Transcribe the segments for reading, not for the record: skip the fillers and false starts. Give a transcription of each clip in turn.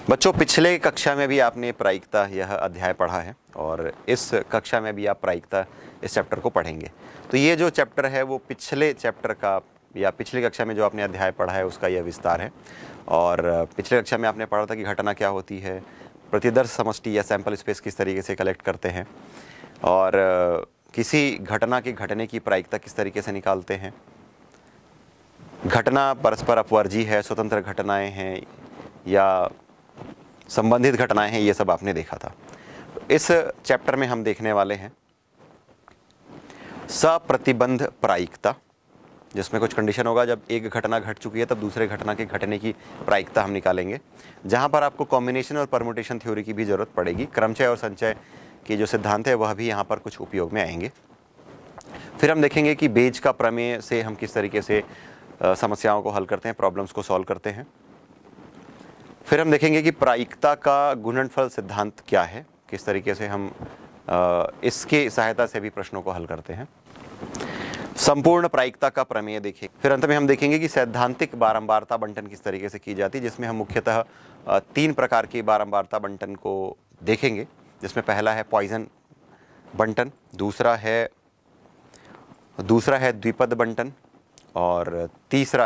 बच्चों, पिछले कक्षा में भी आपने प्रायिकता यह अध्याय पढ़ा है और इस कक्षा में भी आप प्रायिकता इस चैप्टर को पढ़ेंगे। तो ये जो चैप्टर है वो पिछले चैप्टर का या पिछली कक्षा में जो आपने अध्याय पढ़ा है उसका यह विस्तार है। और पिछले कक्षा में आपने पढ़ा था कि घटना क्या होती है, प्रतिदर्श समष्टि या सैंपल स्पेस किस तरीके से कलेक्ट करते हैं और किसी घटना के घटने की प्रायिकता किस तरीके से निकालते हैं, घटना परस्पर अपवर्जी है, स्वतंत्र घटनाएं हैं या संबंधित घटनाएं हैं, ये सब आपने देखा था। इस चैप्टर में हम देखने वाले हैं सप्रतिबंध प्रायिकता, जिसमें कुछ कंडीशन होगा। जब एक घटना घट चुकी है तब दूसरे घटना के घटने की प्रायिकता हम निकालेंगे, जहां पर आपको कॉम्बिनेशन और परमुटेशन थ्योरी की भी जरूरत पड़ेगी। क्रमचय और संचय के जो सिद्धांत है वह भी यहाँ पर कुछ उपयोग में आएंगे। फिर हम देखेंगे कि बेज का प्रमेय से हम किस तरीके से समस्याओं को हल करते हैं, प्रॉब्लम्स को सॉल्व करते हैं। फिर हम देखेंगे कि प्रायिकता का गुणनफल सिद्धांत क्या है, किस तरीके से हम इसकी सहायता से भी प्रश्नों को हल करते हैं। संपूर्ण प्रायिकता का प्रमेय देखेंगे। फिर अंत में हम देखेंगे कि सैद्धांतिक बारंबारता बंटन किस तरीके से की जाती है, जिसमें हम मुख्यतः 3 प्रकार की बारंबारता बंटन को देखेंगे, जिसमें पहला है पॉइजन बंटन, दूसरा है द्विपद बंटन और तीसरा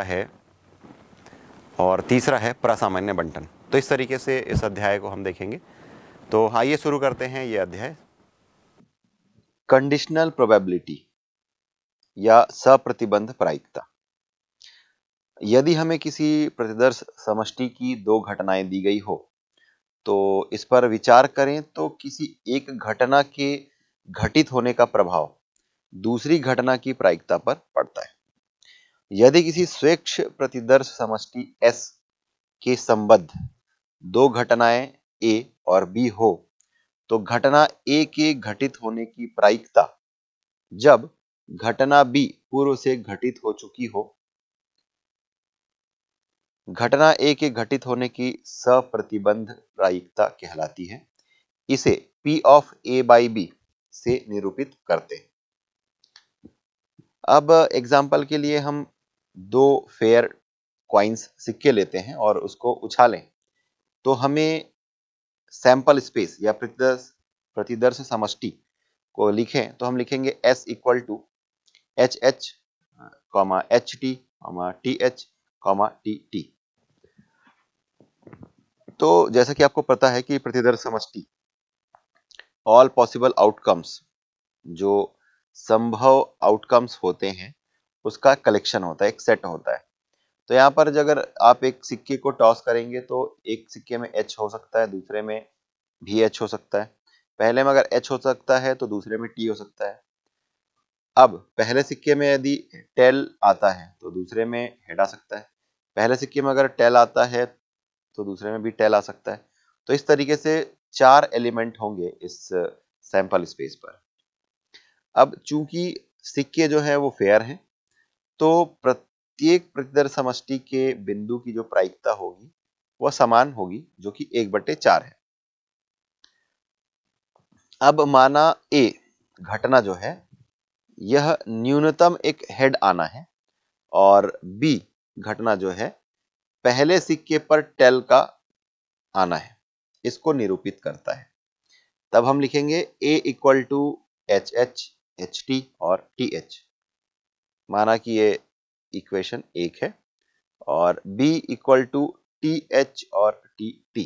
है प्रसामान्य बंटन। तो इस तरीके से इस अध्याय को हम देखेंगे। तो आइए शुरू करते हैं ये अध्याय। कंडीशनल प्रोबेबिलिटी या सप्रतिबंध प्रायिकता। यदि हमें किसी प्रतिदर्श समष्टि की 2 घटनाएं दी गई हो तो इस पर विचार करें तो किसी एक घटना के घटित होने का प्रभाव दूसरी घटना की प्रायिकता पर पड़ता है। यदि किसी स्वेच्छ प्रतिदर्श समष्टि S के संबद्ध 2 घटनाएं A और B हो तो घटना A के घटित होने की प्रायिकता जब घटना B पूर्व से घटित हो चुकी हो, घटना A के घटित होने की सप्रतिबंध प्रायिकता कहलाती है। इसे P of A by B से निरूपित करते हैं। अब एग्जाम्पल के लिए हम 2 फेयर कॉइन्स सिक्के लेते हैं और उसको उछालें तो हमें सैंपल स्पेस या प्रतिदर्श समष्टि को लिखें तो हम लिखेंगे S equal to HH, HT, TH, TT। तो जैसा कि आपको पता है कि प्रतिदर्श समष्टि ऑल पॉसिबल आउटकम्स, जो संभव आउटकम्स होते हैं उसका कलेक्शन होता है, एक सेट होता है। तो यहाँ पर अगर आप एक सिक्के को टॉस करेंगे तो एक सिक्के में H हो सकता है, दूसरे में भी H हो सकता है। पहले में अगर H हो सकता है तो दूसरे में T हो सकता है। अब पहले सिक्के में यदि टेल आता है तो दूसरे में हेड आ सकता है। पहले सिक्के में अगर टेल आता है तो दूसरे में भी टेल आ सकता है। तो इस तरीके से 4 एलिमेंट होंगे इस सैंपल स्पेस पर। अब चूंकि सिक्के जो है वो फेयर हैं तो प्रत्येक प्रतिदर्श समष्टि के बिंदु की जो प्रायिकता होगी वह समान होगी, जो कि 1/4 है। अब माना A घटना जो है यह न्यूनतम एक हेड आना है और B घटना जो है पहले सिक्के पर टेल का आना है, इसको निरूपित करता है। तब हम लिखेंगे A equal to HH, HT और TH। माना कि ये इक्वेशन 1 है और B इक्वल टू TH और TT।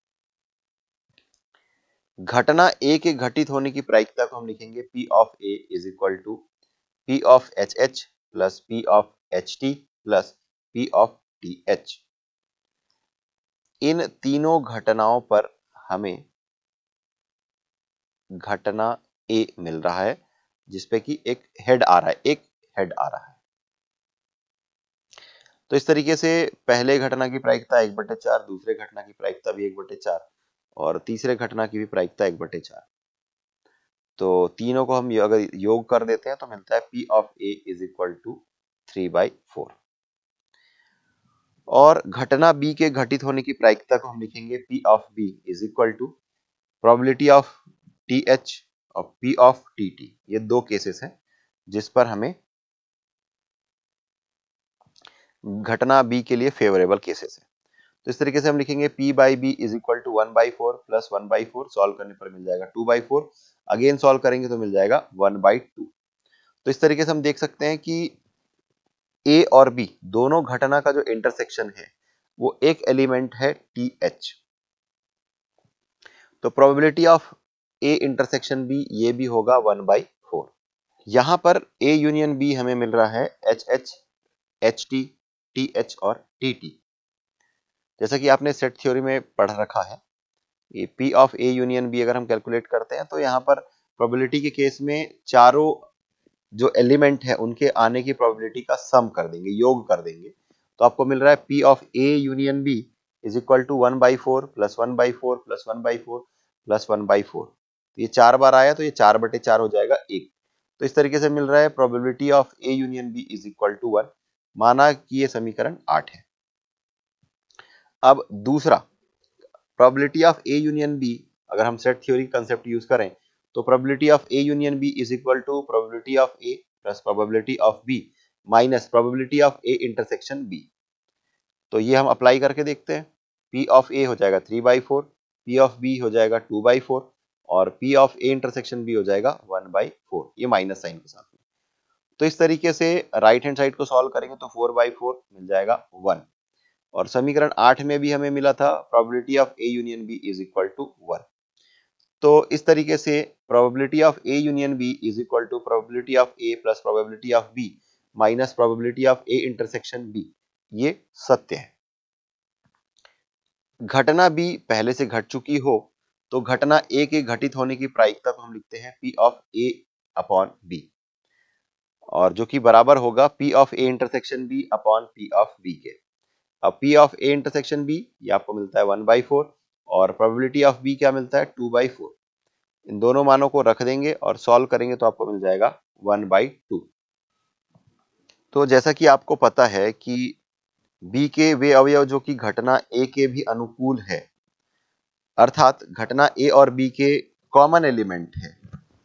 घटना A के घटित होने की प्रायिकता को हम लिखेंगे P of A is equal to P of HH plus P of HT plus P of TH। इन तीनों घटनाओं पर हमें घटना A मिल रहा है जिसपे कि एक हेड आ रहा है, तो इस तरीके से पहले घटना की प्रायिकता 1/4, दूसरे घटना की प्रायिकता भी 1/4 और तीसरे घटना की भी प्रायिकता 1/4। तो तीनों को हम अगर योग कर देते हैं तो मिलता है P of A is equal to 3/4। और घटना B के घटित होने की प्रायिकता को हम लिखेंगे P of B is equal to probability of TH और P ऑफ TT। ये 2 केसेस हैं जिस पर हमें घटना B के लिए फेवरेबल केसेस है। तो इस तरीके से हम लिखेंगे P by B is equal to 1/4 plus 1/4, solve करने पर मिल जाएगा 2/4, अगेन सॉल्व करेंगे तो मिल जाएगा 1/2। तो इस तरीके से हम देख सकते हैं कि A और B दोनों घटना का जो इंटरसेक्शन है वो एक एलिमेंट है TH। तो probability of A intersection B ये भी होगा 1/4। यहां पर A यूनियन B हमें मिल रहा है HH, HT, TH और TT। जैसा कि आपने सेट थ्योरी में पढ़ रखा है, ये P of A union B अगर हम कैलकुलेट करते हैं तो यहाँ पर प्रोबेबिलिटी के केस में चारों जो एलिमेंट है उनके आने की प्रोबेबिलिटी का सम कर देंगे, योग कर देंगे। तो आपको मिल रहा है P of A union B is equal to 1/4 plus 1/4 plus 1/4 plus 1/4। ये 4 बार आया तो ये 4/4 हो जाएगा 1। तो इस तरीके से मिल रहा है probability of A union B is equal to 1। माना कि ये समीकरण 8 है। अब दूसरा, probability of A union B, अगर हम सेट थ्योरी कंसेप्ट यूज करें तो probability of A union B is equal to probability of A plus probability of B minus probability of A intersection B। तो ये हम अप्लाई करके देखते हैं। P ऑफ A हो जाएगा 3/4, P ऑफ B हो जाएगा 2/4 और P of A intersection B हो जाएगा 1/4, ये माइनस साइन के साथ में। तो इस तरीके से राइट हैंड साइड को सॉल्व करेंगे तो 4/4 मिल जाएगा 1। और समीकरण 8 में भी हमें मिला था probability of A union B is equal to 1। तो इस तरीके से probability of A union B is equal to probability of A plus probability of B minus probability of A intersection B, ये सत्य है। घटना B पहले से घट चुकी हो तो घटना A के घटित होने की प्रायिकता को हम लिखते हैं P of A upon B, और जो कि बराबर होगा P of A intersection B upon P of B के। अब P of A intersection B ये आपको मिलता है 1/4 और प्रोबेबिलिटी ऑफ B क्या मिलता है 2/4। इन दोनों मानों को रख देंगे और सॉल्व करेंगे तो आपको मिल जाएगा 1/2। तो जैसा कि आपको पता है कि B के वे अवयव जो कि घटना A के भी अनुकूल है, अर्थात घटना A और B के कॉमन एलिमेंट है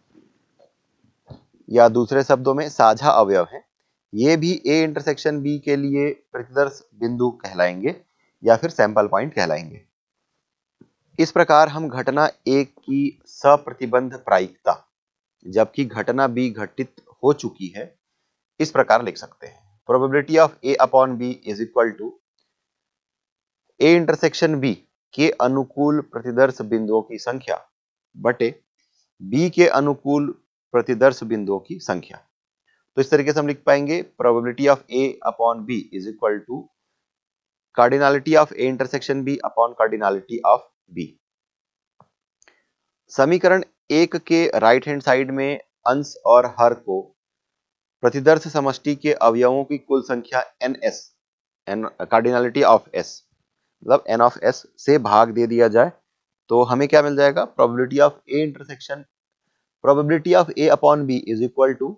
या दूसरे शब्दों में साझा अवयव है, ये भी A इंटरसेक्शन B के लिए प्रतिदर्श बिंदु कहलाएंगे या फिर सैंपल पॉइंट कहलाएंगे। इस प्रकार हम घटना A की सप्रतिबंध प्रायिकता जबकि घटना B घटित हो चुकी है इस प्रकार लिख सकते हैं। Probability of A upon B is equal to A intersection B के अनुकूल प्रतिदर्श बिंदुओं की संख्या बटे B के अनुकूल प्रतिदर्श बिंदुओं की संख्या। तो इस तरीके से हम लिख पाएंगे probability of A upon B is equal to cardinality of A intersection B upon cardinality of B। समीकरण 1 के राइट हैंड साइड में अंश और हर को प्रतिदर्श समष्टि के अवयवों की कुल संख्या NS, कार्डिनलिटी ऑफ S मतलब N ऑफ S से भाग दे दिया जाए तो हमें क्या मिल जाएगा, probability of A intersection probability of A upon B is equal to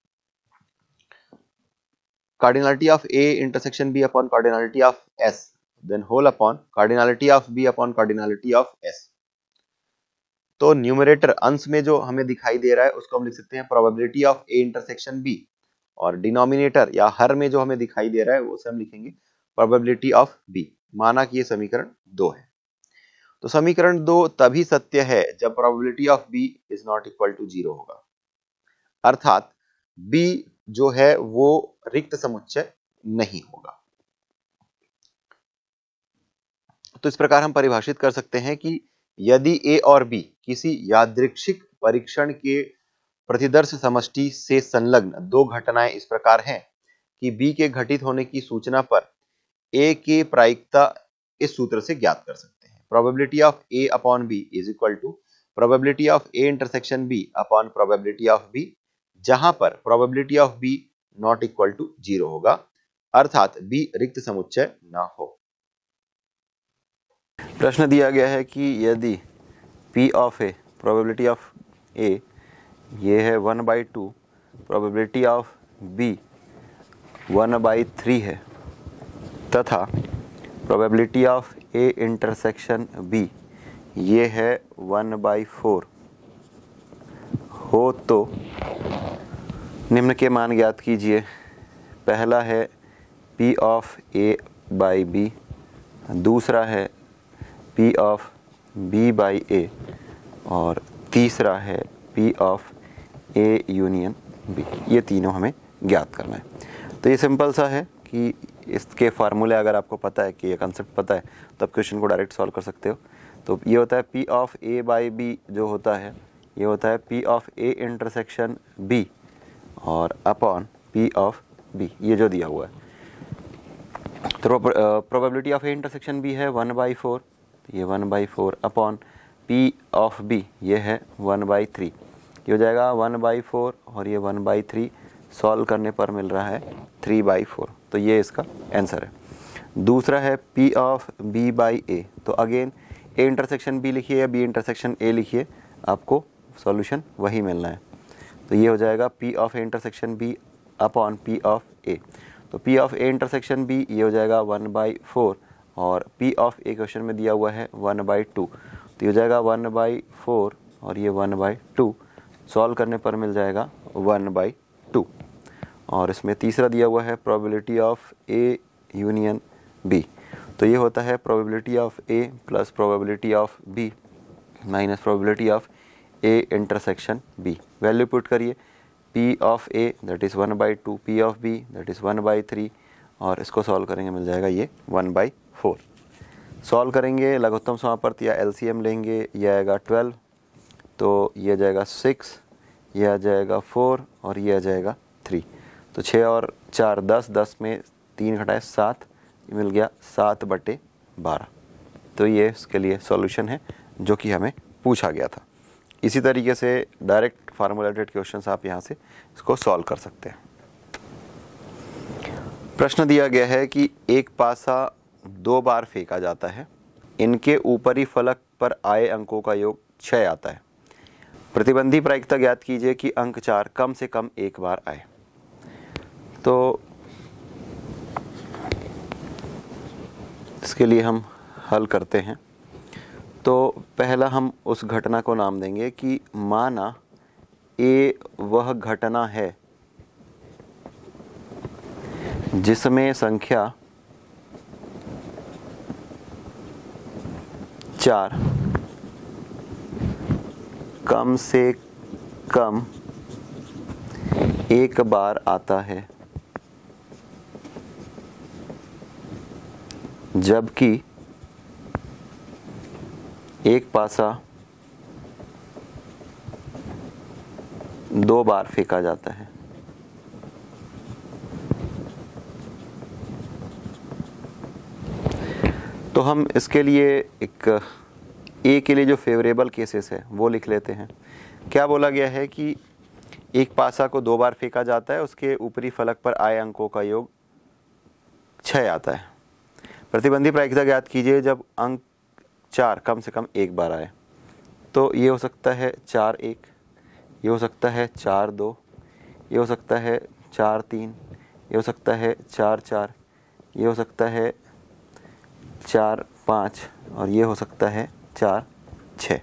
cardinality of A intersection B upon cardinality of S then whole upon cardinality of B upon cardinality of S। तो numerator अंश में जो हमें दिखाई दे रहा है उसको हम लिख सकते हैं probability of A intersection B, और डिनोमिनेटर या हर में जो हमें दिखाई दे रहा है उसे हम लिखेंगे प्रोबेबिलिटी ऑफ B। माना कि ये समीकरण 2 है। तो समीकरण 2 तभी सत्य है जब probability of B is not equal to 0 होगा, अर्थात B जो है वो रिक्त समुच्चय नहीं होगा। तो इस प्रकार हम परिभाषित कर सकते हैं कि यदि A और B किसी यादृच्छिक परीक्षण के प्रतिदर्श समष्टि से संलग्न दो घटनाएं इस प्रकार हैं कि B के घटित होने की सूचना पर A की प्रायिकता इस सूत्र से ज्ञात कर सकते हैं। Probability of A upon B is equal to probability of A intersection B upon probability of B, जहां पर probability of B not equal to 0 होगा, अर्थात B रिक्त समुच्चय ना हो। प्रश्न दिया गया है कि यदि P of A probability of A ये है 1/2, प्रोबेबिलिटी ऑफ B 1/3 है तथा probability of A intersection B ये है 1/4 हो तो निम्न के मान ज्ञात कीजिए। पहला है P of A by B, दूसरा है P of B by A और तीसरा है P of A union B। ये तीनों हमें ज्ञात करना है। तो ये सिंपल सा है कि इसके फार्मूले अगर आपको पता है कि ये कंसेप्ट पता है तो आप क्वेश्चन को डायरेक्ट सॉल्व कर सकते हो। तो ये होता है P of A by B जो होता है ये होता है P of A intersection B और अपॉन P ऑफ B, ये जो दिया हुआ है। तो probability of A intersection B है 1/4, ये 1/4 अपॉन P ऑफ B ये है 1/3, ये हो जाएगा 1/4 और ये 1/3 सॉल्व करने पर मिल रहा है 3/4। तो ये इसका आंसर है। दूसरा है P of B by A। तो अगेन A इंटरसेक्शन B लिखिए या B इंटरसेक्शन A लिखिए, आपको सॉल्यूशन वही मिलना है। तो ये हो जाएगा P of A intersection B upon P of A। तो P of A intersection B ये हो जाएगा 1/4 और P ऑफ A क्वेश्चन में दिया हुआ है 1/2। तो ये हो जाएगा 1/4 और ये 1/2 सॉल्व करने पर मिल जाएगा 1/2। और इसमें तीसरा दिया हुआ है probability of A union B। तो ये होता है probability of A plus probability of B minus probability of A intersection B। Value put करिए, P of A that is 1/2, P of B that is 1/3 और इसको सॉल्व करेंगे मिल जाएगा ये 1/4। सॉल्व करेंगे लघुत्तम समापवर्त या LCM लेंगे, ये आएगा 12, तो ये आ जाएगा 6, ये आ जाएगा 4 और ये आ जाएगा 3। तो 6 और 4 10, 10 में 3 घटाए 7, ये मिल गया 7/12। तो ये इसके लिए सॉल्यूशन है जो कि हमें पूछा गया था। इसी तरीके से डायरेक्ट फार्मूलेटेड क्वेश्चंस आप यहाँ से इसको सॉल्व कर सकते हैं। प्रश्न दिया गया है कि एक पासा 2 बार फेंका जाता है, इनके ऊपरी फलक पर आए अंकों का योग 6 आता है। प्रतिबंधी प्रायिकता ज्ञात कीजिए कि अंक 4 कम से कम एक बार आए। तो इसके लिए हम हल करते हैं। तो पहला हम उस घटना को नाम देंगे कि माना A वह घटना है जिसमें संख्या 4 कम से कम एक बार आता है, जबकि एक पासा 2 बार फेंका जाता है। तो हम इसके लिए एक A के लिए जो फेवरेबल केसेस है वो लिख लेते हैं। क्या बोला गया है कि एक पासा को 2 बार फेंका जाता है, उसके ऊपरी फलक पर आए अंकों का योग 6 आता है। प्रतिबंधी प्रायिकता ज्ञात कीजिए जब अंक 4 कम से कम एक बार आए। तो ये हो सकता है 4-1, ये हो सकता है 4-2, ये हो सकता है 4-3, ये हो सकता है 4-4, ये हो सकता है 4-5 और ये हो सकता है 4-6।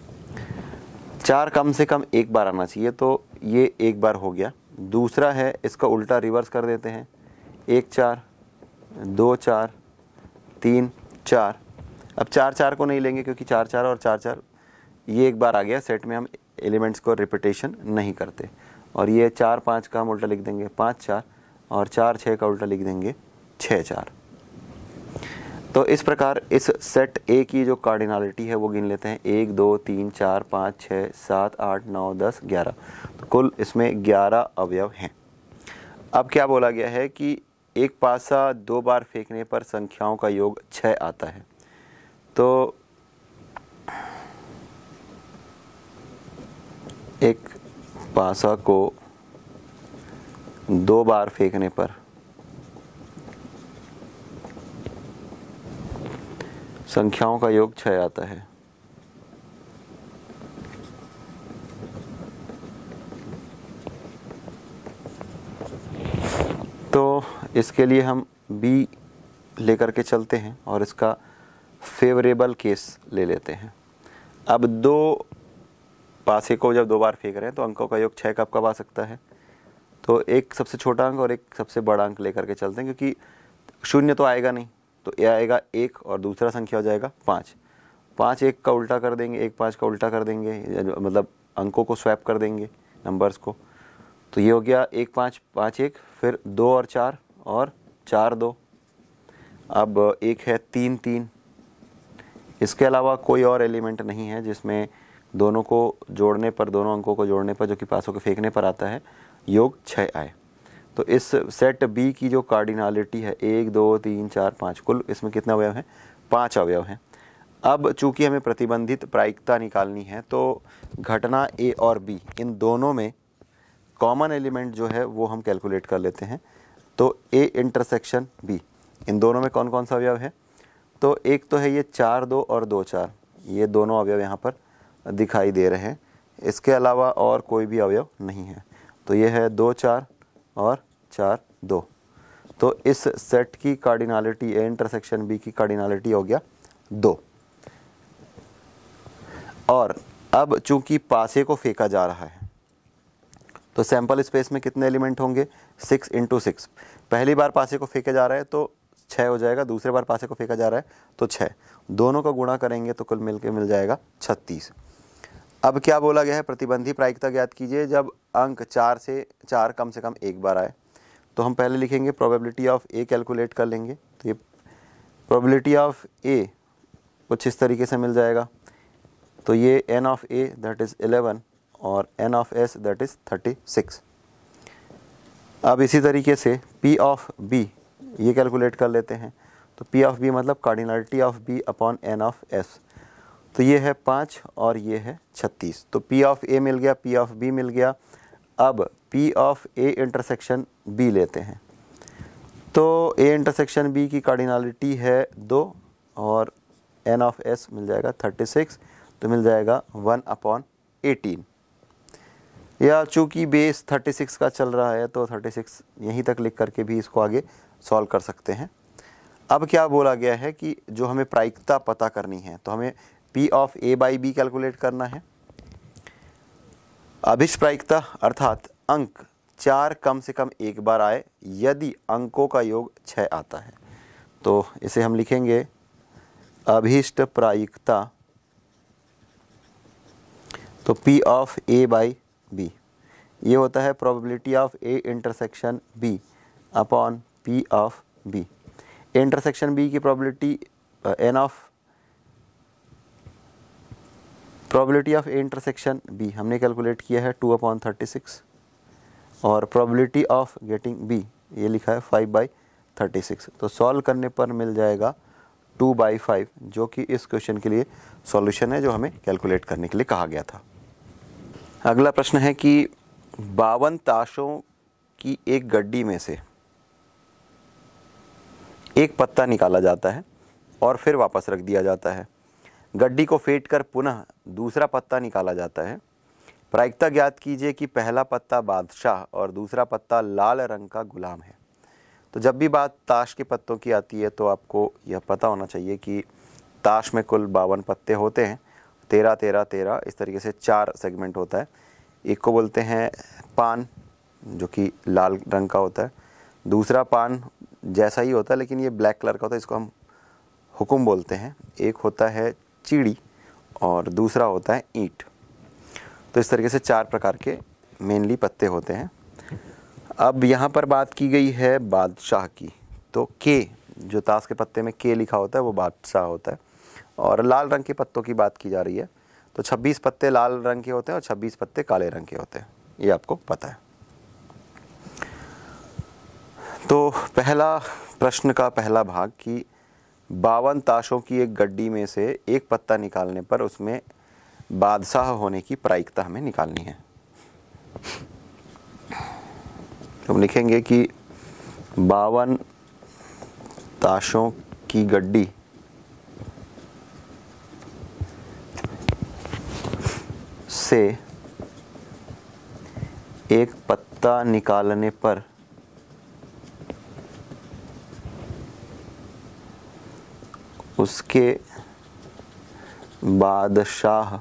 4 कम से कम एक बार आना चाहिए, तो ये एक बार हो गया। दूसरा है इसका उल्टा रिवर्स कर देते हैं, 1-4, 2-4, 3-4। अब 4-4 को नहीं लेंगे क्योंकि 4-4 और 4-4 ये एक बार आ गया सेट में, हम एलिमेंट्स को रिपीटेशन नहीं करते। और ये 4-5 का हम उल्टा लिख देंगे 5-4 और 4-6 का उल्टा लिख देंगे 6-4। तो इस प्रकार इस सेट A की जो कार्डिनलिटी है वो गिन लेते हैं, 1 2 3 4 5 6 7 8 9 10 11। तो कुल इसमें 11 अवयव हैं। अब क्या बोला गया है कि एक पासा 2 बार फेंकने पर संख्याओं का योग 6 आता है। तो एक पासा को 2 बार फेंकने पर संख्याओं का योग 6 आता है। तो इसके लिए हम B लेकर के चलते हैं और इसका फेवरेबल केस ले लेते हैं। अब 2 पासे को जब 2 बार फेंक रहे हैं तो अंकों का योग 6 कब कब आ सकता है। तो एक सबसे छोटा अंक और एक सबसे बड़ा अंक लेकर के चलते हैं, क्योंकि शून्य तो आएगा नहीं, तो ये आएगा 1 और दूसरा संख्या हो जाएगा 5। 5 1 का उल्टा कर देंगे, 1 5 का उल्टा कर देंगे, मतलब अंकों को स्वैप कर देंगे नंबर्स को। तो ये हो गया 1 5 5 1, फिर 2 और 4 और 4 2। अब एक है 3 3। इसके अलावा कोई और एलिमेंट नहीं है जिसमें दोनों को जोड़ने पर, दोनों अंकों को जोड़ने पर, जो कि पासों के फेंकने पर आता है, योग 6 आए। तो इस सेट बी की जो कार्डिनलिटी है 1 2 3 4 5, कुल इसमें कितना अवयव है? 5 अवयव हैं। अब चूंकि हमें प्रतिबंधित प्रायिकता निकालनी है तो घटना ए और बी इन दोनों में कॉमन एलिमेंट जो है वो हम कैलकुलेट कर लेते हैं। तो ए इंटरसेक्शन बी, इन दोनों में कौन कौन सा अवयव है? तो एक तो है ये 4 2 और 2 4, ये दोनों अवयव यहाँ पर दिखाई दे रहे हैं। इसके अलावा और कोई भी अवयव नहीं है। तो ये है 2 4 और 4 2। तो इस सेट की कार्डिनलिटी ए इंटरसेक्शन बी की कार्डिनलिटी हो गया 2। और अब चूंकि पासे को फेंका जा रहा है तो सैंपल स्पेस में कितने एलिमेंट होंगे? 6 × 6। पहली बार पासे को फेंका जा रहा है तो 6 हो जाएगा, दूसरे बार पासे को फेंका जा रहा है तो 6, दोनों का गुणा करेंगे तो कुल मिलके मिल जाएगा 36। अब क्या बोला गया है? प्रतिबंधी प्रायिकता ज्ञात कीजिए जब अंक 4 से 4 कम से कम एक बार आए। तो हम पहले लिखेंगे प्रोबेबिलिटी ऑफ ए, कैलकुलेट कर लेंगे। तो ये प्रोबेबिलिटी ऑफ ए कुछ इस तरीके से मिल जाएगा। तो ये n of a that is 11 और n of s that is 36। अब इसी तरीके से p ऑफ b ये कैलकुलेट कर लेते हैं। तो p ऑफ b मतलब cardinality of b upon n of s। तो ये है 5 और ये है 36। तो p ऑफ a मिल गया, p ऑफ b मिल गया। अब p of a intersection b लेते हैं। तो a इंटरसेक्शन b की कार्डिनलिटी है 2 और n ऑफ s मिल जाएगा 36, तो मिल जाएगा 1/18। या चूँकि बेस 36 का चल रहा है तो 36 यहीं तक लिख करके भी इसको आगे सॉल्व कर सकते हैं। अब क्या बोला गया है कि जो हमें प्रायिकता पता करनी है तो हमें P of A by B calculate करना है। अभिष्ट प्रायिकता अर्थात अंक 4 कम से कम एक बार आए यदि अंकों का योग 6 आता है। तो इसे हम लिखेंगे अभिष्ट प्रायिकता, तो P of A by B ये होता है probability of A intersection B upon P of B। A intersection B की probability n of probability of A intersection B हमने कैलकुलेट किया है 2/36 और प्रोबेबिलिटी ऑफ गेटिंग B ये लिखा है 5/36। तो सॉल्व करने पर मिल जाएगा 2/5, जो कि इस क्वेश्चन के लिए सॉल्यूशन है जो हमें कैलकुलेट करने के लिए कहा गया था। अगला प्रश्न है कि 52 ताशों की एक गड्डी में से एक पत्ता निकाला जाता है और फिर वापस रख दिया जाता है। गड्डी को फेंट कर पुनः दूसरा पत्ता निकाला जाता है। प्रायिकता ज्ञात कीजिए कि पहला पत्ता बादशाह और दूसरा पत्ता लाल रंग का गुलाम है। तो जब भी बात ताश के पत्तों की आती है तो आपको यह पता होना चाहिए कि ताश में कुल 52 पत्ते होते हैं, 13 13 13, इस तरीके से 4 सेगमेंट होता है। एक को बोलते हैं पान जो कि लाल रंग का होता है, दूसरा पान जैसा ही होता है लेकिन ये ब्लैक कलर का होता है, इसको हम हुकुम बोलते हैं। एक होता है चीड़ी और दूसरा होता है ईंट। तो इस तरीके से 4 प्रकार के मेनली पत्ते होते हैं। अब यहाँ पर बात की गई है बादशाह की, तो के जो ताश के पत्ते में के लिखा होता है वो बादशाह होता है। और लाल रंग के पत्तों की बात की जा रही है तो 26 पत्ते लाल रंग के होते हैं और 26 पत्ते काले रंग के होते हैं, ये आपको पता है। तो पहला प्रश्न का पहला भाग कि 52 ताशों की एक गड्डी में से एक पत्ता निकालने पर उसमें बादशाह होने की प्रायिकता हमें निकालनी है। तो हम लिखेंगे कि 52 ताशों की गड्डी से एक पत्ता निकालने पर उसके बादशाह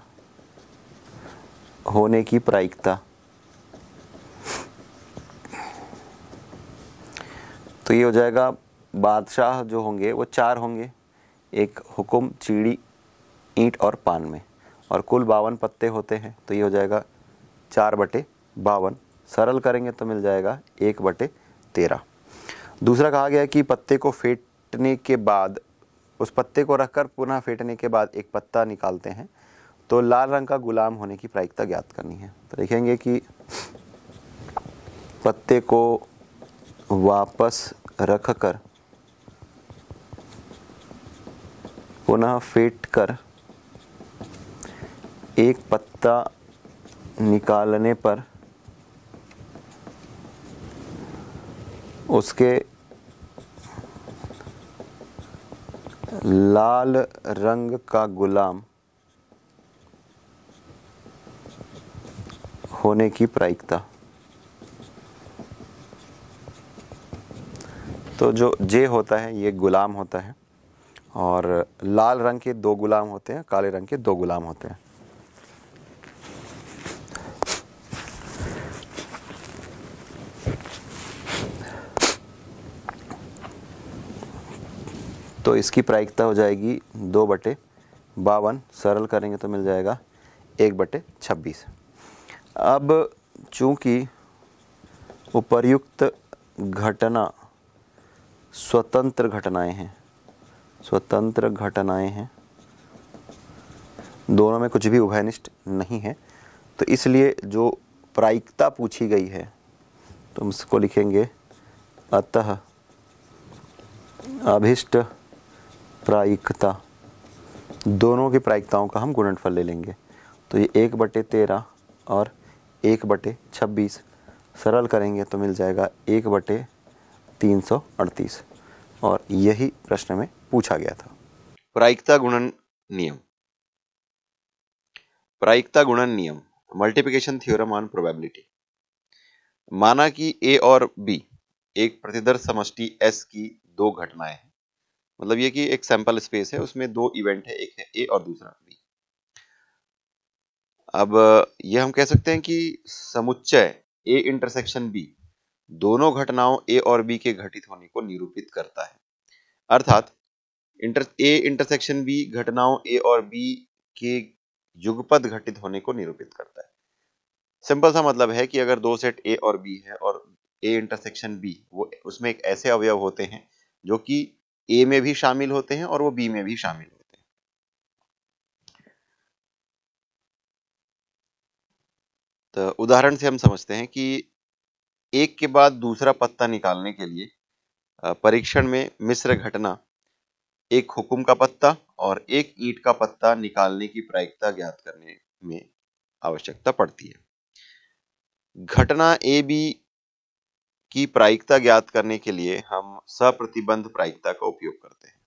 होने की प्रायिकता। तो ये हो जाएगा बादशाह जो होंगे वो 4 होंगे, एक हुकुम, चीड़ी, ईंट और पान में, और कुल 52 पत्ते होते हैं, तो ये हो जाएगा 4/52। सरल करेंगे तो मिल जाएगा 1/13। दूसरा कहा गया कि पत्ते को फेंटने के बाद, उस पत्ते को रखकर पुनः फेंटने के बाद एक पत्ता निकालते हैं, तो लाल रंग का गुलाम होने की प्रायिकता ज्ञात करनी है। तो देखेंगे कि पत्ते को वापस रखकर पुनः फेंट कर एक पत्ता निकालने पर उसके लाल रंग का गुलाम होने की प्रायिकता। तो जो जे होता है ये गुलाम होता है, और लाल रंग के 2 गुलाम होते हैं, काले रंग के 2 गुलाम होते हैं। तो इसकी प्रायिकता हो जाएगी 2/52। सरल करेंगे तो मिल जाएगा 1/26। अब चूंकि उपर्युक्त घटना स्वतंत्र घटनाएं हैं, दोनों में कुछ भी उभयनिष्ठ नहीं है, तो इसलिए जो प्रायिकता पूछी गई है तो हम इसको लिखेंगे अतः अभिष्ट प्रायिकता। दोनों की प्रायिकताओं का हम गुणनफल ले लेंगे, तो ये 1/13 और 1/26। सरल करेंगे तो मिल जाएगा 1/338, और यही प्रश्न में पूछा गया था। प्रायिकता गुणन नियम। प्रायिकता गुणन नियम, मल्टीप्लिकेशन थ्योरम ऑन प्रोबेबिलिटी। माना कि ए और बी एक प्रतिदर्श समष्टि एस की 2 घटनाएं हैं। मतलब ये कि एक सैंपल स्पेस है, उसमें 2 इवेंट है, एक है ए और दूसरा बी। अब ये हम कह सकते हैं कि समुच्चय ए इंटरसेक्शन बी दोनों घटनाओं ए और बी के घटित होने को निरूपित करता है। अर्थात ए इंटरसेक्शन बी घटनाओं ए और बी के युगपत घटित होने को निरूपित करता है। सिंपल सा मतलब है कि अगर 2 सेट ए और बी है और ए इंटरसेक्शन बी, वो उसमें एक ऐसे अवयव होते हैं जो कि ए में भी शामिल होते हैं और वो बी में भी शामिल होते हैं। तो उदाहरण से हम समझते हैं कि एक के बाद दूसरा पत्ता निकालने के लिए परीक्षण में मिश्र घटना एक हुकुम का पत्ता और एक ईंट का पत्ता निकालने की प्रायिकता ज्ञात करने में आवश्यकता पड़ती है। घटना ए बी की प्रायिकता ज्ञात करने के लिए हम सप्रतिबंध प्रायिकता का उपयोग करते हैं।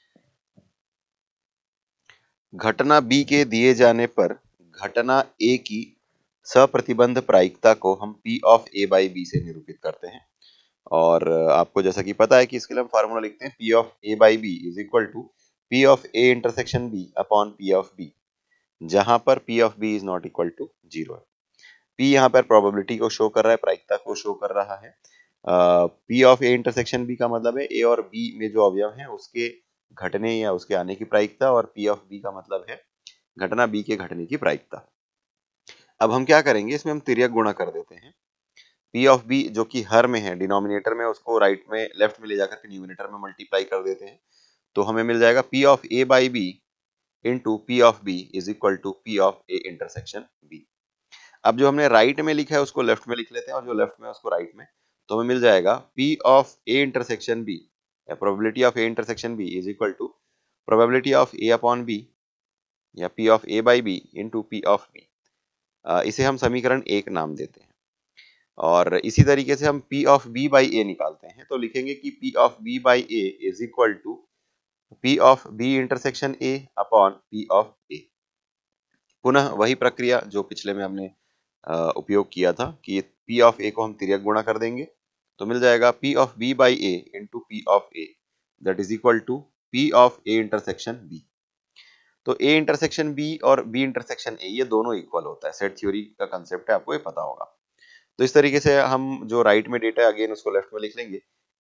घटना बी के दिए जाने पर घटना ए की सप्रतिबंध प्रायिकता को हम P of A by B से निरूपित करते हैं। और आपको जैसा कि पता है कि इसके लिए हम फार्मूला लिखते हैं P of A by B is equal to P of A intersection B upon P of B, जहां पर P of B is not equal to 0 है। P यहाँ पर प्रोबेबिलिटी को शो कर रहा है, प्रायिकता को शो कर रहा है। P of A intersection B का मतलब है A और B में जो अवयव हैं उसके घटने या उसके आने की प्रायिकता, और P ऑफ B का मतलब है घटना B के घटने की प्रायिकता। अब हम क्या करेंगे, इसमें हम तिर्यक गुणा कर देते हैं। P ऑफ B जो कि हर में है, डिनोमिनेटर में, उसको राइट में लेफ्ट में ले जाकर के न्यूमिनेटर में मल्टीप्लाई कर देते हैं, तो हमें मिल जाएगा P of A by B into P of B is equal to P of A intersection B। अब जो हमने राइट में लिखा है उसको लेफ्ट में लिख लेते हैं, और जो लेफ्ट में है उसको राइट में, तो हमें मिल जाएगा P of A intersection B या probability of A intersection B is equal to probability of A upon B या P of A by B into P of B। इसे हम समीकरण 1 नाम देते हैं। और इसी तरीके से हम P of B by A निकालते हैं, तो लिखेंगे कि P of B by A is equal to P of B intersection A upon P of A। पुनः वही प्रक्रिया जो पिछले में हमने उपयोग किया था कि P ऑफ A को हम तिर्यक गुणा कर देंगे, तो मिल जाएगा P of B by A into P of A that is equal to P of A intersection B। तो A इंटरसेक्शन B और B इंटरसेक्शन A ये दोनों इक्वल होता है। सेट थ्योरी का कंसेप्ट है, आपको ये पता होगा। तो इस तरीके से हम जो राइट में डेटा है अगेन उसको लेफ्ट में लिख लेंगे।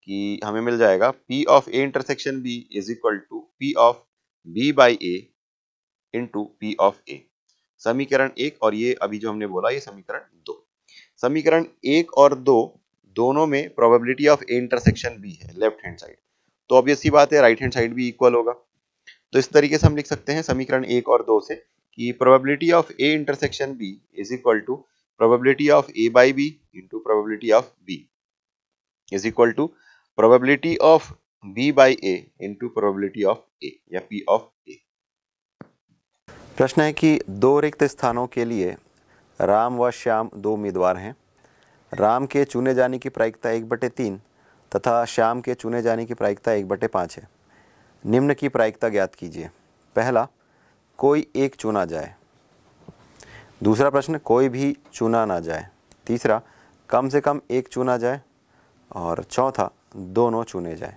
कि हमें मिल जाएगा P of A intersection B is equal to P of B by A into P of A। समीकरण 1 और ये अभी जो हमने बोला ये समीकरण 2। समीकरण 1 और 2 दोनों में probability of A intersection B है लेफ्ट हैंड साइड, तो ऑब्वियस सी बात है राइट हैंड साइड भी इक्वल होगा। तो इस तरीके से हम लिख सकते हैं समीकरण 1 और 2 से कि probability of A intersection B is equal to probability of A by B into probability of B is equal to probability of B by A into probability of A या P ऑफ A। प्रश्न है कि दो रिक्त स्थानों के लिए राम व श्याम दो उम्मीदवार हैं। राम के चुने जाने की प्रायिकता 1/3 तथा श्याम के चुने जाने की प्रायिकता 1/5 है। निम्न की प्रायिकता ज्ञात कीजिए। पहला, कोई एक चुना जाए। दूसरा प्रश्न, कोई भी चुना ना जाए। तीसरा, कम से कम एक चुना जाए। और चौथा, दोनों चुने जाए।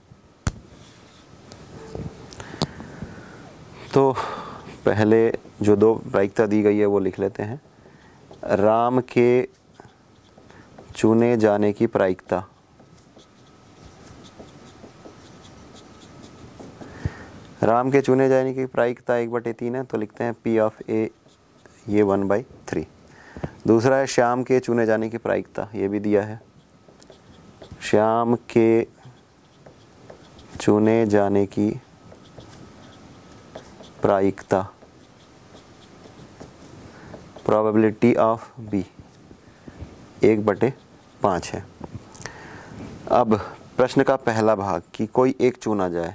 तो पहले जो दो प्रायिकता दी गई है वो लिख लेते हैं। राम के चुने जाने की प्रायिकता राम के चुने जाने की प्रायिकता 1/3 है, तो लिखते हैं P ऑफ A ये 1/3। दूसरा है श्याम के चुने जाने की प्रायिकता, ये भी दिया है। श्याम के चुने जाने की प्रायिकता प्रोबेबिलिटी ऑफ B 1/5 है। अब प्रश्न का पहला भाग कि कोई एक चुना जाए।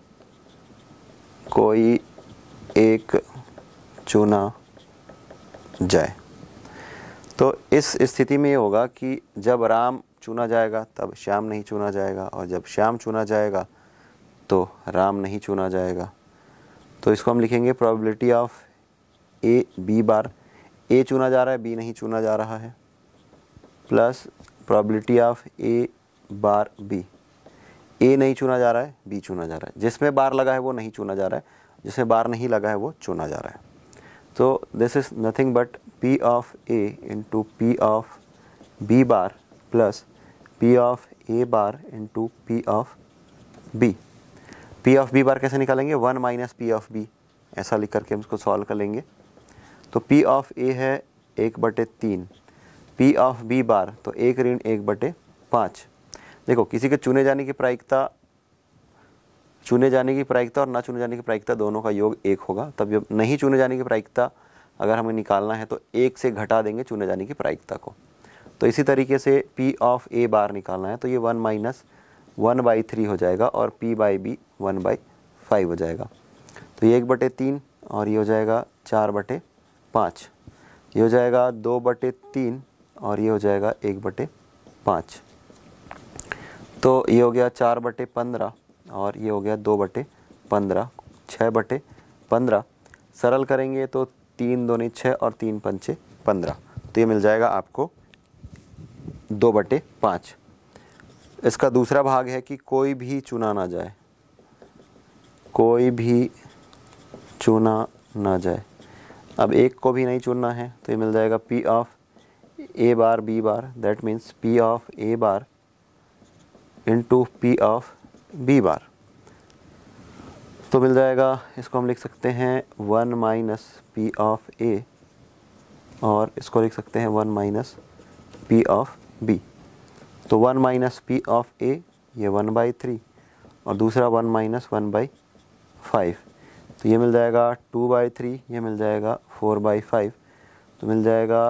कोई एक चुना जाए, तो इस स्थिति में ये होगा कि जब राम चुना जाएगा तब श्याम नहीं चुना जाएगा, और जब श्याम चुना जाएगा तो राम नहीं चुना जाएगा। तो इसको हम लिखेंगे probability of A B bar. A चुना जा रहा है, B नहीं चुना जा रहा है, plus probability of A bar B। A नहीं चुना जा रहा है, B चुना जा रहा है। जिसमें बार लगा है वो नहीं चुना जा रहा है, जिसमें बार नहीं लगा है वो चुना जा रहा है। तो this is nothing but P of A into P of B bar plus P of A bar into P of B। P of B bar कैसे निकालेंगे? 1 माइनस P ऑफ B, ऐसा लिख करके हम इसको सॉल्व कर लेंगे। तो P ऑफ A है 1/3, P ऑफ B बार तो 1 ऋण 1/5। देखो, किसी के चुने जाने की प्रायिकता और ना चुने जाने की प्रायिकता दोनों का योग 1 होगा। तब जब नहीं चुने जाने की प्रायिकता अगर हमें निकालना है तो 1 से घटा देंगे चुने जाने की प्रायिकता को। तो इसी तरीके से P ऑफ A बार निकालना है तो ये 1 माइनस 1/3 हो जाएगा और P बाई B 1/5 हो जाएगा। तो ये 1/3 और ये हो जाएगा 4/5, ये हो जाएगा 2/3 और ये हो जाएगा 1/5। तो ये हो गया 4/15 और ये हो गया 2/15, 6/15। सरल करेंगे तो 3 दूनी 6 और 3 पंचे 15, तो ये मिल जाएगा आपको 2/5। इसका दूसरा भाग है कि कोई भी चुना ना जाए। कोई भी चुना ना जाए। अब एक को भी नहीं चुनना है तो ये मिल जाएगा P of A bar B bar, that means P of A bar into P of B bar. तो मिल जाएगा, इसको हम लिख सकते हैं 1 माइनस P ऑफ A और इसको लिख सकते हैं 1 माइनस P ऑफ B। तो 1 माइनस P ऑफ A ये 1/3 और दूसरा 1 माइनस 1/5, तो ये मिल जाएगा 2/3, ये मिल जाएगा 4/5, तो मिल जाएगा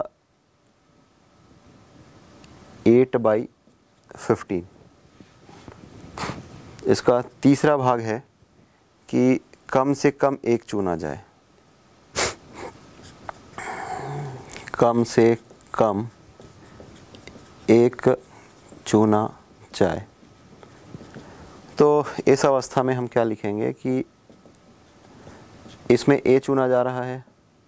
8/15। इसका तीसरा भाग है कि कम से कम एक चुना जाए। कम से कम एक चुना जाए। तो इस अवस्था में हम क्या लिखेंगे कि इसमें A चुना जा रहा है,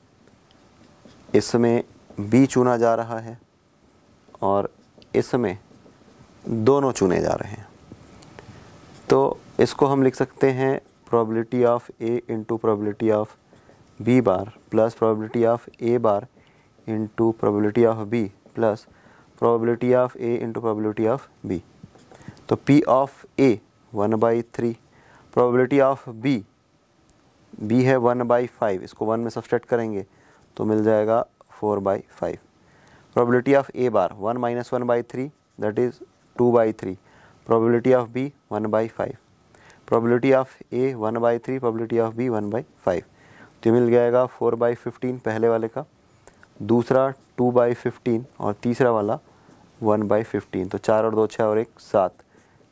इसमें B चुना जा रहा है और इसमें दोनों चुने जा रहे हैं। तो इसको हम लिख सकते हैं probability of A into probability of B bar plus probability of A bar into probability of B plus probability of A into probability of B। तो P of A 1/3, probability of B है 1/5, इसको 1 में subtract करेंगे तो मिल जाएगा 4/5। Probability of A bar 1 - 1/3 that is 2/3, probability of B 1/5, probability of A 1/3, probability of B 1/5, तो मिल जाएगा 4/15 पहले वाले का, दूसरा 2/15 और तीसरा वाला 1/15। तो 4 और 2 6 और 1 7,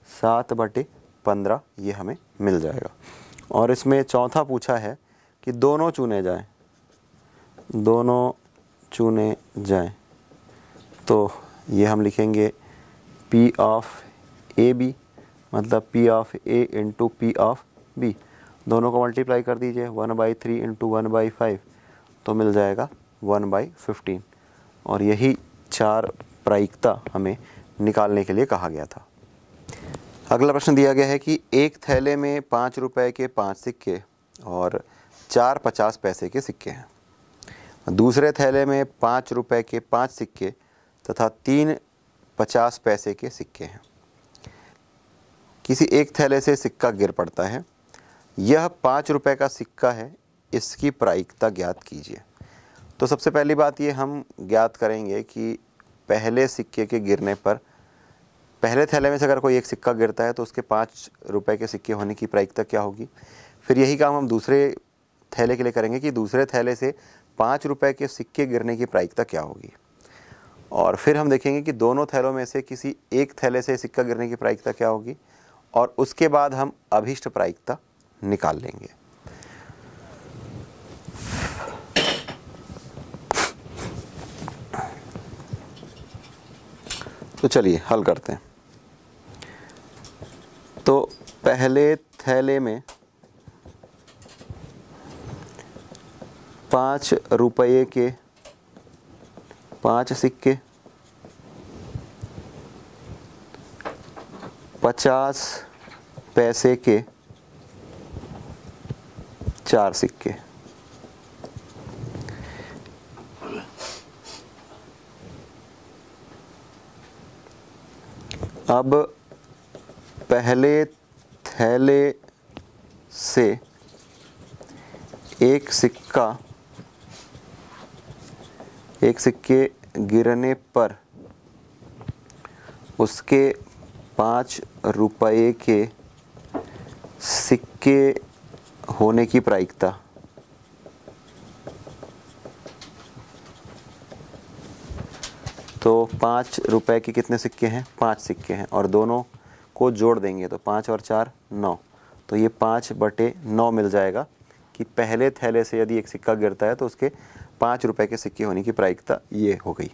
7/15 ये हमें मिल जाएगा। और इसमें चौथा पूछा है कि दोनों चुने जाएं, दोनों चुने जाएं, तो ये हम लिखेंगे P ऑफ AB मतलब P of A into P of B, दोनों को मल्टीप्लाई कर दीजिए 1/3 इंटू 1/5 तो मिल जाएगा 1/15। और यही 4 प्रायिकता हमें निकालने के लिए कहा गया था। अगला प्रश्न दिया गया है कि एक थैले में 5 रुपए के 5 सिक्के और 4 50 पैसे के सिक्के हैं, दूसरे थैले में 5 रुपए के 5 सिक्के तथा 3 50 पैसे के सिक्के हैं। किसी एक थैले से सिक्का गिर पड़ता है, यह 5 रुपए का सिक्का है, इसकी प्रायिकता ज्ञात कीजिए। तो सबसे पहली बात ये हम ज्ञात करेंगे कि पहले सिक्के के गिरने पर, पहले थैले में से अगर कोई एक सिक्का गिरता है तो उसके 5 रुपए के सिक्के होने की प्रायिकता क्या होगी। फिर यही काम हम दूसरे थैले के लिए करेंगे कि दूसरे थैले से 5 रुपए के सिक्के गिरने की प्रायिकता क्या होगी। और फिर हम देखेंगे कि दोनों थैलों में से किसी एक थैले से सिक्का गिरने की प्रायिकता क्या होगी, और उसके बाद हम अभीष्ट प्रायिकता निकाल लेंगे। तो चलिए हल करते हैं। तो पहले थैले में 5 रुपये के 5 सिक्के, 50 पैसे के 4 सिक्के। अब पहले थैले से एक सिक्के गिरने पर उसके 5 रुपये के सिक्के होने की प्रायिकता, तो 5 रुपए के कितने सिक्के हैं, 5 सिक्के हैं, और दोनों को जोड़ देंगे तो 5 और 4 9, तो ये 5/9 मिल जाएगा कि पहले थैले से यदि एक सिक्का गिरता है तो उसके 5 रुपए के सिक्के होने की प्रायिकता ये हो गई।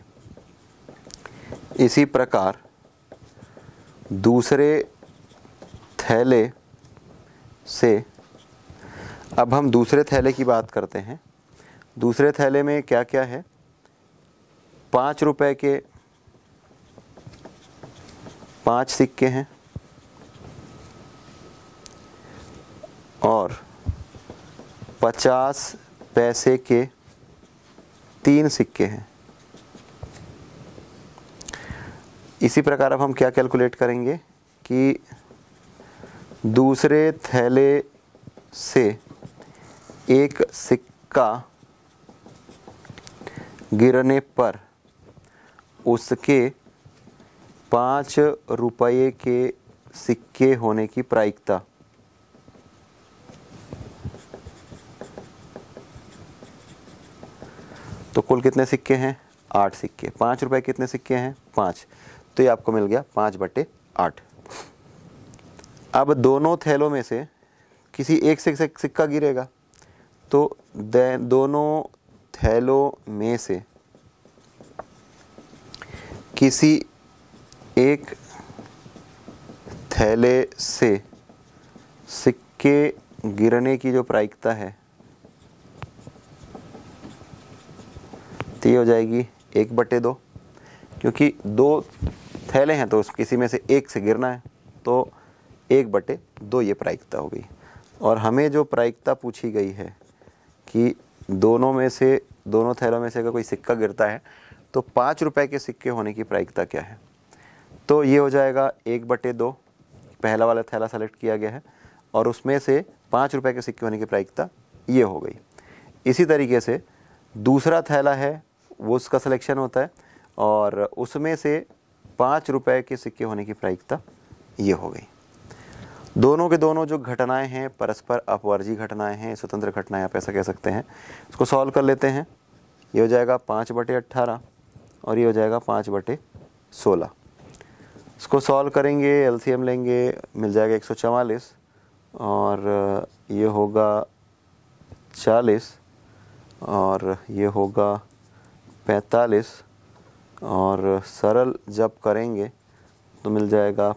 इसी प्रकार दूसरे थैले से, अब हम दूसरे थैले की बात करते हैं। दूसरे थैले में क्या क्या है, 5 रुपए के 5 सिक्के हैं और 50 पैसे के 3 सिक्के हैं। इसी प्रकार अब हम क्या कैलकुलेट करेंगे कि दूसरे थैले से एक सिक्का गिरने पर उसके 5 रुपये के सिक्के होने की प्रायिकता, तो कुल कितने सिक्के हैं, 8 सिक्के। 5 रुपए कितने सिक्के हैं, 5, तो ये आपको मिल गया 5/8। अब दोनों थैलों में से किसी एक से सिक्का गिरेगा, तो दोनों थैलों में से किसी एक थैले से सिक्के गिरने की जो प्रायिकता है तो ये हो जाएगी 1/2, क्योंकि 2 थैले हैं तो किसी में से एक से गिरना है, तो 1/2 ये प्रायिकता हो गई। और हमें जो प्रायिकता पूछी गई है कि दोनों थैलों में से अगर कोई सिक्का गिरता है तो 5 रुपए के सिक्के होने की प्रायिकता क्या है, तो ये हो जाएगा 1/2 पहला वाला थैला सेलेक्ट किया गया है और उसमें से 5 रुपए के सिक्के होने की प्रायिकता ये हो गई। इसी तरीके से दूसरा थैला है वो उसका सिलेक्शन होता है और उसमें से 5 रुपए के सिक्के होने की प्रायिकता ये हो गई। दोनों के दोनों जो घटनाएं हैं परस्पर अपवर्जी घटनाएं हैं, स्वतंत्र घटनाएं आप ऐसा कह सकते हैं। इसको सॉल्व कर लेते हैं। ये हो जाएगा 5/18 और ये हो जाएगा 5/16। इसको सॉल्व करेंगे, एलसीएम लेंगे, मिल जाएगा 144 और ये होगा 40 और ये होगा 45 और सरल जब करेंगे तो मिल जाएगा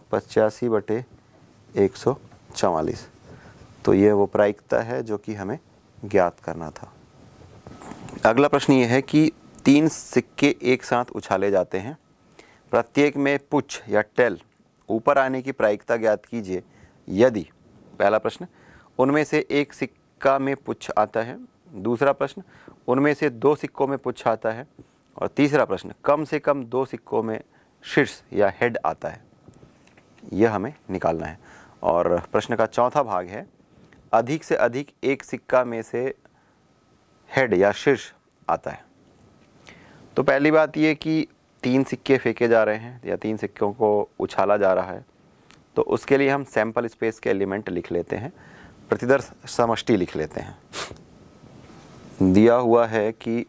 85/144। तो ये वो प्रायिकता है जो कि हमें ज्ञात करना था। अगला प्रश्न ये है कि 3 सिक्के एक साथ उछाले जाते हैं, प्रत्येक में पुछ या टेल ऊपर आने की प्रायिकता ज्ञात कीजिए यदि, पहला प्रश्न, उनमें से एक सिक्का में पुछ आता है, दूसरा प्रश्न, उनमें से 2 सिक्कों में पुछ आता है और तीसरा प्रश्न, कम से कम 2 सिक्कों में शीर्ष या हेड आता है। यह हमें निकालना है। और प्रश्न का चौथा भाग है, अधिक से अधिक एक सिक्का में से हेड या शीर्ष आता है। तो पहली बात ये कि 3 सिक्के फेंके जा रहे हैं या 3 सिक्कों को उछाला जा रहा है, तो उसके लिए हम सैंपल स्पेस के एलिमेंट लिख लेते हैं, प्रतिदर्श समष्टि लिख लेते हैं। दिया हुआ है कि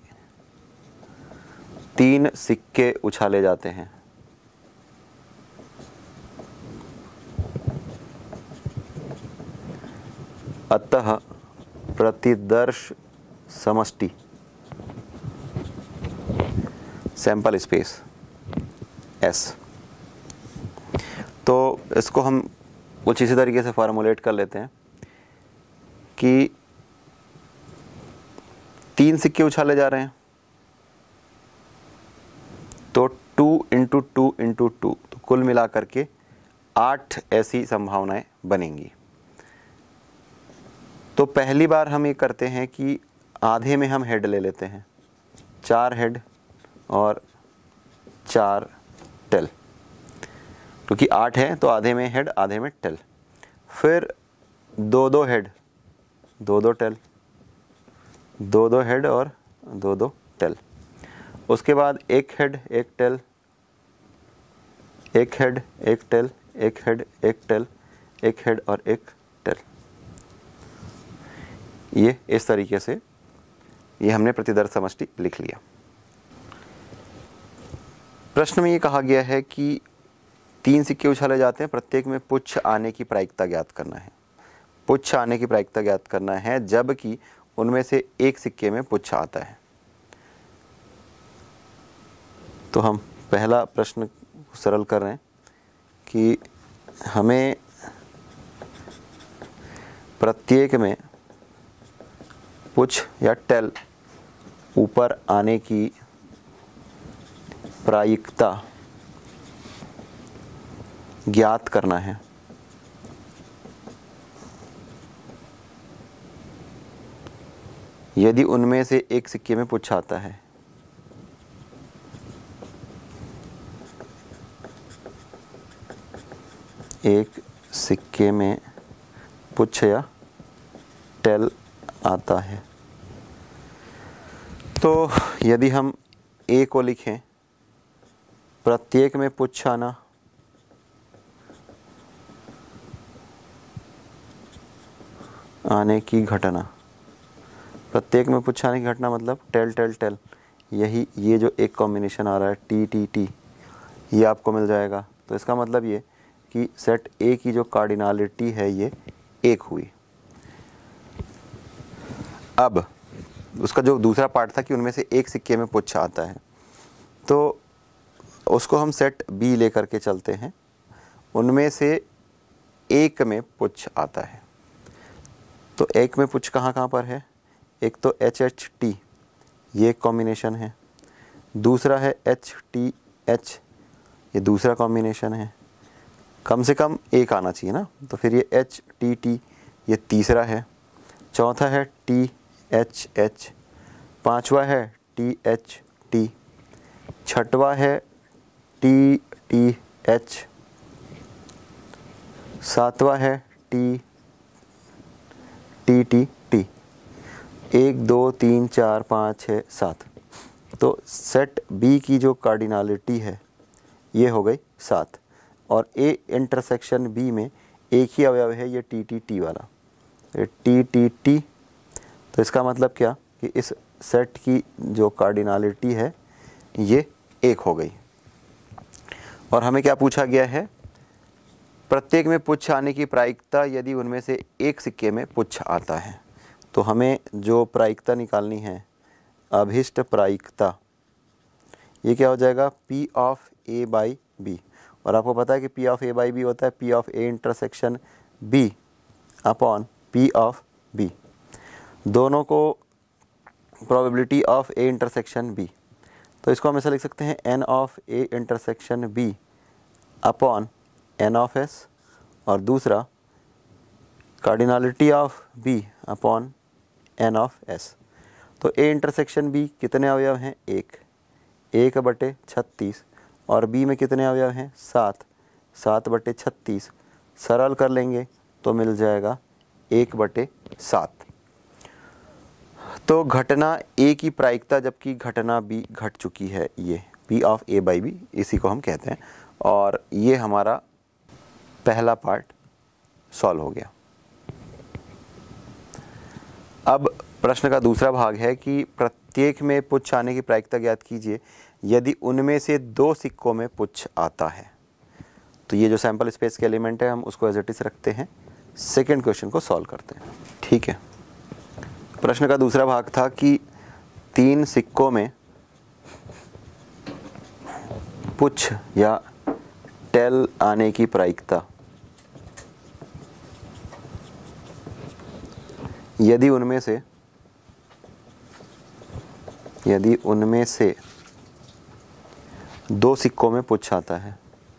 3 सिक्के उछाले जाते हैं, अतः प्रतिदर्श समष्टि सैंपल स्पेस S। तो इसको हम कुछ इसी तरीके से फॉर्मुलेट कर लेते हैं कि 3 सिक्के उछाले जा रहे हैं तो 2 × 2 × 2, तो कुल मिलाकर के 8 ऐसी संभावनाएं बनेंगी। तो पहली बार हम ये करते हैं कि आधे में हम हेड ले लेते हैं, 4 हेड और 4 टेल, क्योंकि 8 है तो आधे में हेड आधे में टेल। फिर 2 हेड 2 टेल, 2 हेड और 2 टेल। उसके बाद 1 head 1 tail, 1 head 1 tail, 1 head 1 tail, 1 head और 1 टेल। ये इस तरीके से ये हमने प्रतिदर्श समष्टि लिख लिया। प्रश्न में ये कहा गया है कि 3 सिक्के उछाले जाते हैं, प्रत्येक में पुच्छ आने की प्रायिकता ज्ञात करना है। पुच्छ आने की प्रायिकता ज्ञात करना है जबकि उनमें से एक सिक्के में पुच्छ आता है। तो हम पहला प्रश्न सरल कर रहे हैं कि हमें प्रत्येक में पुच्छ या टेल ऊपर आने की प्रायिकता ज्ञात करना है। यदि उनमें से एक सिक्के में पुच्छ आता है, एक सिक्के में पुच्छ या टेल आता है, तो यदि हम A को लिखें, प्रत्येक में पुच्छ आना आने की घटना, प्रत्येक में पुच्छ आने की घटना मतलब टेल टेल टेल, यही ये जो एक कॉम्बिनेशन आ रहा है टी टी टी, ये आपको मिल जाएगा। तो इसका मतलब ये कि सेट A की जो कार्डिनलिटी है ये 1 हुई। अब उसका जो दूसरा पार्ट था कि उनमें से एक सिक्के में पुच्छ आता है, तो उसको हम सेट B लेकर के चलते हैं। उनमें से एक में पुच्छ आता है, तो एक में पुच्छ कहाँ कहाँ पर है? एक तो HHT, ये एक कॉम्बिनेशन है, दूसरा है HTH, ये दूसरा कॉम्बिनेशन है। कम से कम एक आना चाहिए ना, तो फिर ये HTT, ये तीसरा है। चौथा है THH, पांचवा है THT, छठवा है TTH, सातवां है टी टी टी टी, 1 2 3 4 5 6 7। तो सेट बी की जो कार्डिनलिटी है ये हो गई 7, और ए इंटरसेक्शन बी में एक ही अवयव है ये टी टी टी वाला, टी टी टी। तो इसका मतलब क्या कि इस सेट की जो कार्डिनलिटी है ये 1 हो गई। और हमें क्या पूछा गया है, प्रत्येक में पुच्छ आने की प्रायिकता यदि उनमें से एक सिक्के में पुच्छ आता है। तो हमें जो प्रायिकता निकालनी है, अभिष्ट प्रायिकता, ये क्या हो जाएगा, P of A by B। और आपको पता है कि P of A by B होता है P of A intersection B upon P of B, दोनों को probability of A intersection B। तो इसको हम ऐसा लिख सकते हैं N of A intersection B upon N of S, और दूसरा cardinality of B upon N of S। तो A इंटरसेक्शन B कितने अवयव हैं, 1/36, और B में कितने अवयव हैं, 7/36। सरल कर लेंगे तो मिल जाएगा 1/7। तो घटना A की प्रायिकता जबकि घटना B घट चुकी है, ये P of A by B, इसी को हम कहते हैं। और ये हमारा पहला पार्ट सॉल्व हो गया। अब प्रश्न का दूसरा भाग है कि प्रत्येक में पुच्छ आने की प्रायिकता ज्ञात कीजिए यदि उनमें से 2 सिक्कों में पुच्छ आता है। तो ये जो सैंपल स्पेस के एलिमेंट है हम उसको एज इट इज रखते हैं, सेकेंड क्वेश्चन को सॉल्व करते हैं। ठीक है, प्रश्न का दूसरा भाग था कि 3 सिक्कों में पुच्छ या टेल आने की प्रायिकता यदि उनमें से 2 सिक्कों में पुच्छ आता है।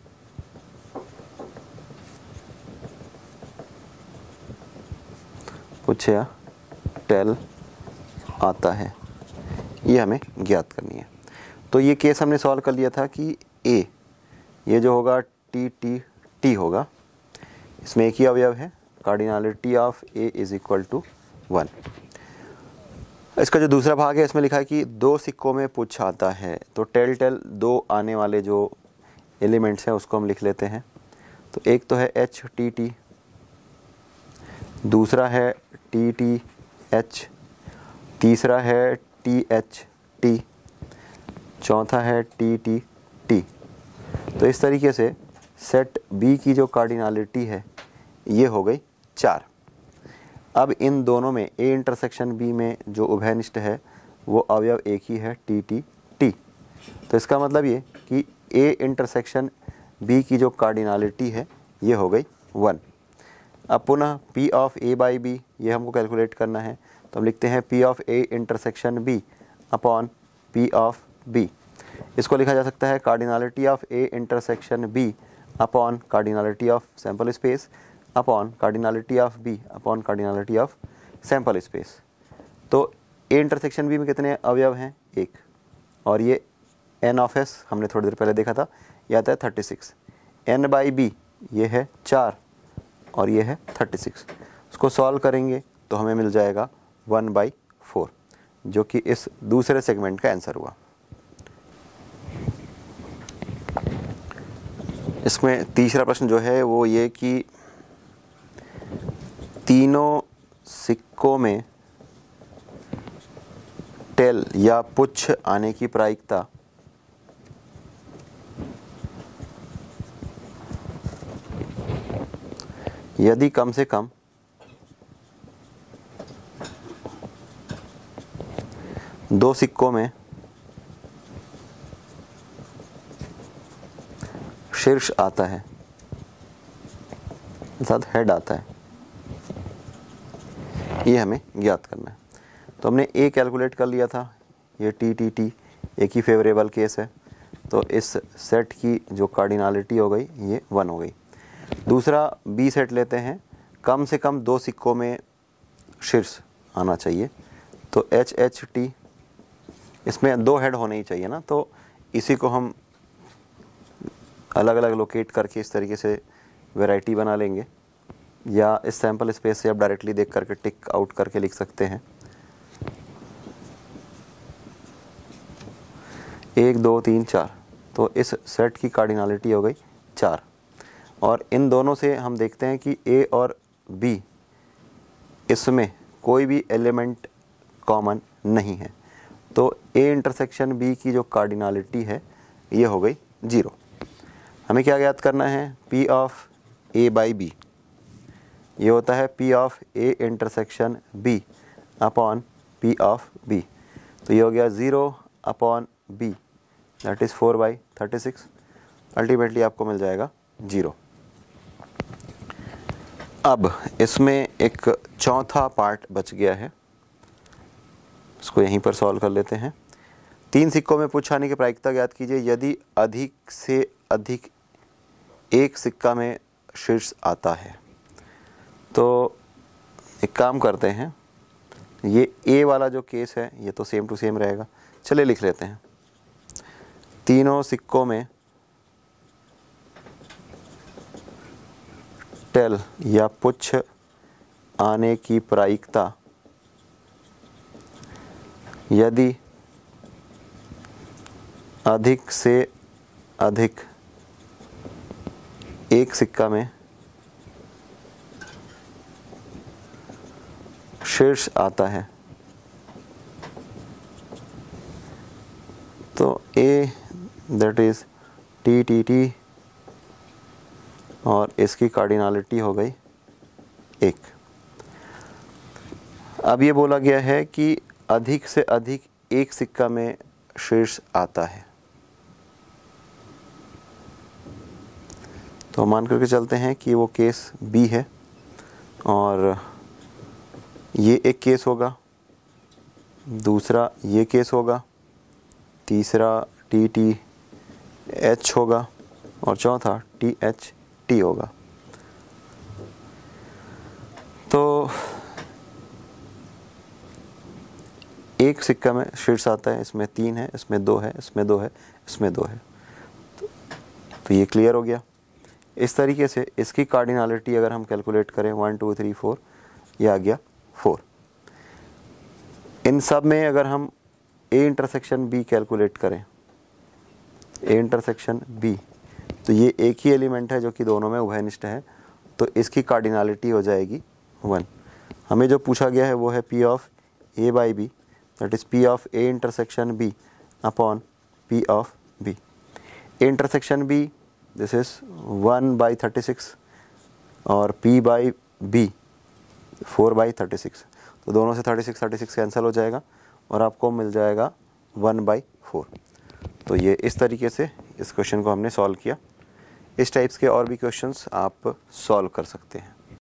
पुच्छ या टेल आता है, ये हमें ज्ञात करनी है। तो ये केस हमने सॉल्व कर लिया था कि ए, ये जो होगा टी टी टी होगा, इसमें एक ही अवयव है, cardinality of A is equal to 1। इसका जो दूसरा भाग है इसमें लिखा है कि 2 सिक्कों में पुच्छ आता है। तो टेल 2 आने वाले जो एलिमेंट्स हैं उसको हम लिख लेते हैं। तो एक तो है एच टी टी, दूसरा है टी टी एच, तीसरा है टी एच टी, चौथा है टी टी टी। तो इस तरीके से सेट बी की जो कार्डिनलिटी है ये हो गई 4। अब इन दोनों में ए इंटरसेक्शन बी में जो उभयनिष्ठ है वो अवयव एक ही है, टी टी टी। तो इसका मतलब ये कि ए इंटरसेक्शन बी की जो कार्डिनलिटी है ये हो गई 1। अब पुनः P of A by B ये हमको कैलकुलेट करना है। तो हम लिखते हैं P of A intersection B upon P of B। इसको लिखा जा सकता है cardinality of A intersection B upon cardinality of sample space upon cardinality of B upon cardinality of sample space. तो A इंटरसेक्शन B में कितने अवयव हैं, 1, और ये N ऑफ S हमने थोड़ी देर पहले देखा था, यह आता है 36। N बाई B ये है 4 और ये है 36। उसको सॉल्व करेंगे तो हमें मिल जाएगा 1/4, जो कि इस दूसरे सेगमेंट का आंसर हुआ। इसमें तीसरा प्रश्न जो है वो ये कि तीनों सिक्कों में टेल या पुच्छ आने की प्रायिकता यदि कम से कम 2 सिक्कों में शीर्ष आता है, साथ हेड आता है, ये हमें ज्ञात करना है। तो हमने ए कैलकुलेट कर लिया था, ये टी टी टी एक ही फेवरेबल केस है। तो इस सेट की जो कार्डिनलिटी हो गई ये 1 हो गई। दूसरा बी सेट लेते हैं, कम से कम 2 सिक्कों में शीर्ष आना चाहिए। तो एच एच टी, इसमें 2 हेड होने ही चाहिए ना, तो इसी को हम अलग अलग लोकेट करके इस तरीके से वैरायटी बना लेंगे, या इस सैम्पल स्पेस से आप डायरेक्टली देख करके टिक आउट करके लिख सकते हैं। 1 2 3 4, तो इस सेट की कार्डिनलिटी हो गई 4। और इन दोनों से हम देखते हैं कि ए और बी, इसमें कोई भी एलिमेंट कॉमन नहीं है, तो ए इंटरसेक्शन बी की जो कार्डिनलिटी है ये हो गई 0। हमें क्या ज्ञात करना है? P of A by B, ये होता है P of A intersection B upon P of B। तो ये हो गया 0 upon B, that is 4/36। Ultimately आपको मिल जाएगा 0। अब इसमें एक चौथा पार्ट बच गया है, इसको यहीं पर सॉल्व कर लेते हैं। 3 सिक्कों में पूछाने की प्रायिकता ज्ञात कीजिए यदि अधिक से अधिक एक सिक्का में शीर्ष आता है। तो एक काम करते हैं, ये ए वाला जो केस है ये तो सेम टू सेम रहेगा, चलिए लिख लेते हैं। तीनों सिक्कों में टेल या पुच्छ आने की प्रायिकता यदि अधिक से अधिक एक सिक्का में शीर्ष आता है, तो ए दैट इज टी और इसकी कार्डिनलिटी हो गई 1। अब ये बोला गया है कि अधिक से अधिक एक सिक्का में शीर्ष आता है, तो मान करके चलते हैं कि वो केस बी है और ये एक केस होगा, दूसरा ये केस होगा, तीसरा टी एच होगा और चौथा टी एच टी होगा। तो एक सिक्का में शीर्ष आता है, इसमें 3 है, इसमें 2 है, इसमें 2 है, इसमें 2 है, तो ये क्लियर हो गया। इस तरीके से इसकी कार्डिनलिटी अगर हम कैलकुलेट करें 1 2 3 4, ये आ गया 4। इन सब में अगर हम ए इंटरसेक्शन बी कैलकुलेट करें, ए इंटरसेक्शन बी, तो ये एक ही एलिमेंट है जो कि दोनों में उभयनिष्ठ है, तो इसकी कार्डिनलिटी हो जाएगी 1। हमें जो पूछा गया है वो है P of A by B, that is P of A intersection B upon P of B। A intersection B this is 1/36 और P बाई B 4/36, तो दोनों से 36 कैंसिल हो जाएगा और आपको मिल जाएगा 1/4। तो ये इस तरीके से इस क्वेश्चन को हमने सॉल्व किया। इस टाइप्स के और भी क्वेश्चंस आप सॉल्व कर सकते हैं।